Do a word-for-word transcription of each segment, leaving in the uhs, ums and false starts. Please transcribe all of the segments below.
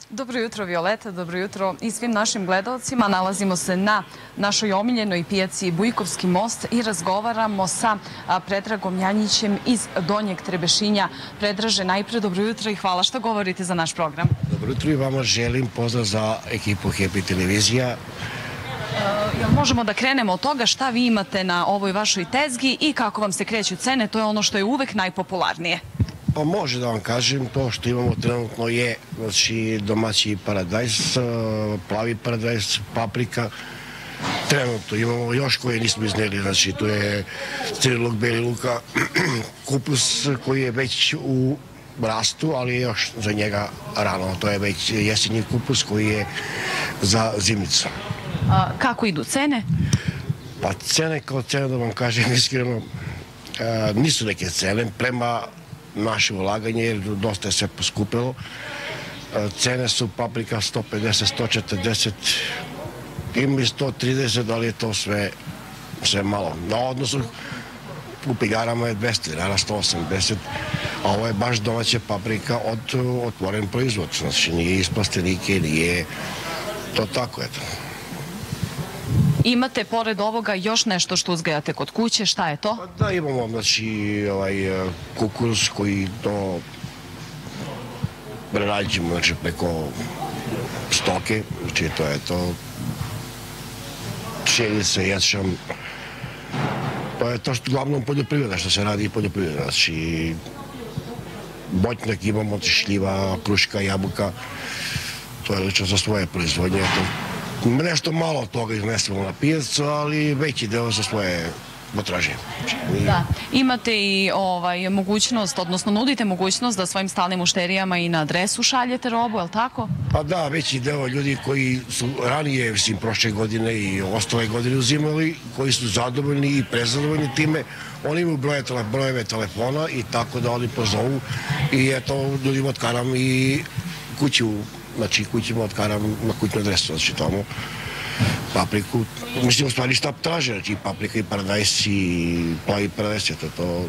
Dobro jutro, Violeta, dobro jutro i svim našim gledalcima. Nalazimo se na našoj omiljenoj pijaci Bujkovski most i razgovaramo sa Predragom Janjićem iz Donjeg Trebešinja. Predraže, najpre dobro jutro i hvala što govorite za naš program. Dobro jutro i vama želim pozdrav za ekipu Happy Televizija. Jel možemo da krenemo od toga šta vi imate na ovoj vašoj tezgi i kako vam se kreću cene? To je ono što je uvek najpopularnije. Pa može da vam kažem, to što imamo trenutno je znači, domaći paradajz, plavi paradajz, paprika. Trenutno imamo još koje nismo izneli, znači to je crni luk, beli luka, kupus koji je već u rastu, ali je još za njega rano. To je već jesenji kupus koji je za zimnicu. A, kako idu cene? Pa cene kao cene, da vam kažem iskreno, nisu neke cene prema naše ulaganje, jer dosta je sve poskupilo. Cene su paprika sto pedeset, sto četrdeset, ima i sto trideset, ali je to sve, sve malo. Na odnosu u pigarama je dvesta dinara, sto osamdeset, a ovo je baš domaća paprika od otvoren proizvod. Znači nije iz plastenike, nije to tako, eto. Imate pored ovoga još nešto što uzgajate kod kuće, šta je to? Pa da, imamo znači ovaj kukuruz koji to prerađujemo znači preko stoke, znači to je to pšenica, ječam. To je to što uglavnom poljoprivreda, što se radi i poljoprivreda, znači voćnjak imamo, šljiva, kruška, jabuka, to je lično za svoje proizvodnje, to nešto malo od toga iznesemo na pijacu, ali veći deo za svoje potražnje. Da. Imate i ovaj, mogućnost, odnosno nudite mogućnost da svojim stalnim mušterijama i na adresu šaljete robu, je li tako? Pa da, veći deo ljudi koji su ranije, mislim, prošle godine i ostale godine uzimali, koji su zadovoljni i prezadovoljni time, oni imaju brojeve telefona i tako da oni pozovu i eto, ljudima otkaram i kuću, znači kućima otkaram na kućnu adresu, znači tamo papriku, mislim u stvari šta traže, znači paprika i paradajs i plavi paradajs, eto to.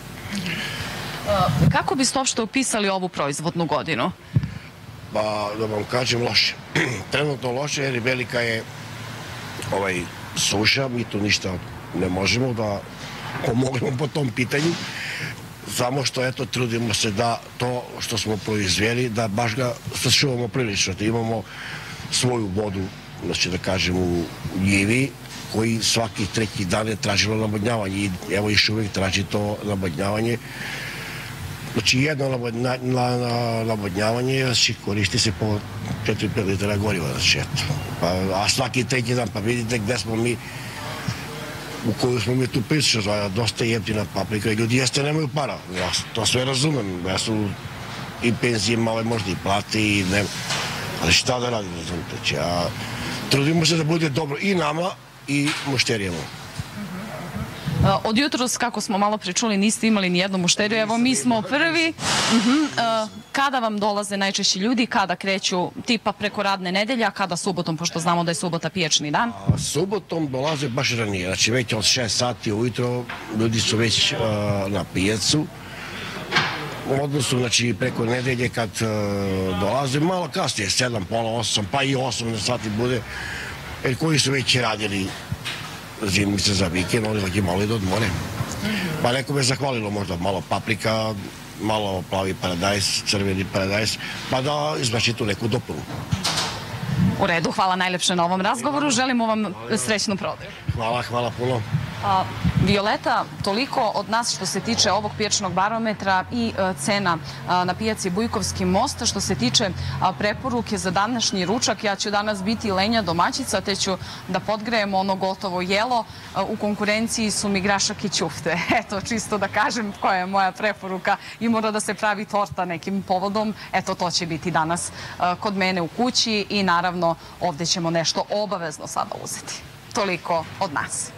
Kako biste uopšte opisali ovu proizvodnu godinu? Pa da vam kažem loše, trenutno loše jer velika je ovaj suša, mi tu ništa ne možemo da pomognemo po tom pitanju. Samo što, eto, trudimo se da to što smo proizveli, da baš ga sačuvamo prilično, da imamo svoju vodu, znači da kažem, u njivi, koji svaki treći dan je tražilo navodnjavanje i evo još uvijek traži to navodnjavanje. Znači jedno navodnjavanje znači, koristi se po četiri do pet litara goriva, znači eto. Pa, a svaki treći dan, pa vidite gde smo mi, u koju smo mi tu pričali, dosta jeftina paprika i ljudi jeste nemaju para. Ja to sve razumem. Ja su i penzije male, možda i plate, i ne... ali šta da radim, razumite. Ja... Trudimo se da bude dobro i nama i mušterijama. Od jutros, kako smo malo pričuli, niste imali ni jednu mušteriju. Evo, mi smo prvi. Kada vam dolaze najčešći ljudi? Kada kreću tipa preko radne nedelje, a kada subotom, pošto znamo da je subota pijačni dan? Subotom dolaze baš ranije. Znači, već od šest sati ujutro ljudi su već na pijacu. U odnosu, znači, preko nedelje kad dolaze, malo kasnije, sedam, pola, osam, pa i osam sati bude, jer koji su već radili zimnice za vikend, oni hoće malo i da odmore. Pa neko me zahvalilo možda malo paprika, malo plavi paradajs, crveni paradajs, pa da izbači tu neku dopunu. U redu, hvala najlepše na ovom razgovoru. Želimo vam srećnu prodaju. Hvala, hvala puno. Violeta, toliko od nas što se tiče ovog pijačnog barometra i cena na pijaci Bujkovski most. Što se tiče preporuke za današnji ručak, ja ću danas biti lenja domaćica, te ću da podgrejem ono gotovo jelo. U konkurenciji su mi grašak i ćufte. Eto, čisto da kažem koja je moja preporuka i mora da se pravi torta nekim povodom. Eto, to će biti danas kod mene u kući i naravno ovde ćemo nešto obavezno sada uzeti. Toliko od nas.